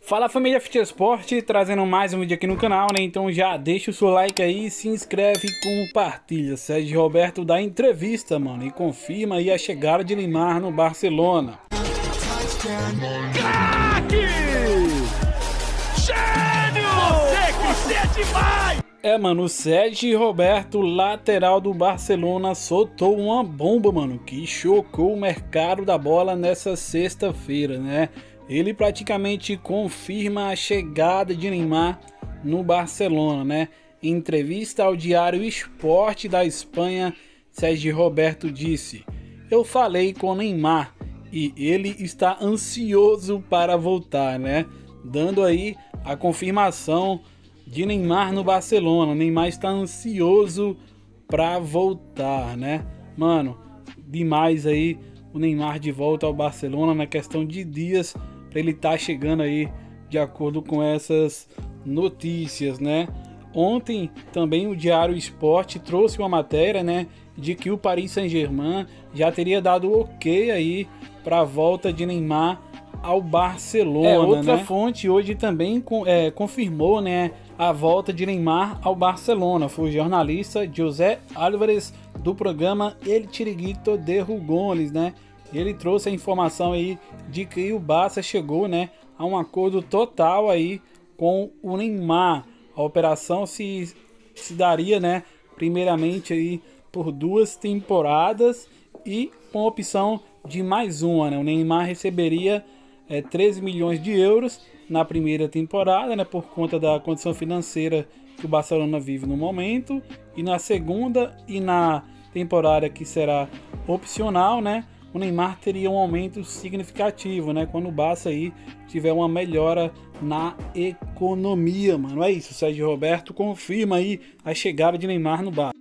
Fala família Fit Sport, trazendo mais um vídeo aqui no canal, né? Então já deixa o seu like aí, se inscreve e compartilha. Sérgio Roberto dá entrevista, mano, e confirma aí a chegada de Neymar no Barcelona. Craque! Gênio! Você é demais! Mano, o Sérgio Roberto, lateral do Barcelona, soltou uma bomba, mano, que chocou o mercado da bola nessa sexta-feira, né? Ele praticamente confirma a chegada de Neymar no Barcelona, né? Em entrevista ao Diário Esporte da Espanha, Sérgio Roberto disse: "Eu falei com Neymar e ele está ansioso para voltar", né? Dando aí a confirmação de Neymar no Barcelona. Neymar está ansioso para voltar, né? Mano, demais aí o Neymar de volta ao Barcelona, na questão de dias para ele estar chegando aí, de acordo com essas notícias, né? Ontem também o Diário Esporte trouxe uma matéria, né, de que o Paris Saint-Germain já teria dado ok aí para a volta de Neymar ao Barcelona. Outra fonte hoje também confirmou, né, a volta de Neymar ao Barcelona. Foi o jornalista José Álvarez do programa El Chiringuito de Rugones, né? Ele trouxe a informação aí de que o Barça chegou, né, a um acordo total aí com o Neymar. A operação se daria, né, primeiramente aí por 2 temporadas e com a opção de mais uma, né? O Neymar receberia 13 milhões de euros na primeira temporada, né, por conta da condição financeira que o Barcelona vive no momento, e na segunda e na temporada que será opcional, né, o Neymar teria um aumento significativo, né, quando o Barça aí tiver uma melhora na economia, mano. É isso, o Sérgio Roberto confirma aí a chegada de Neymar no Barça.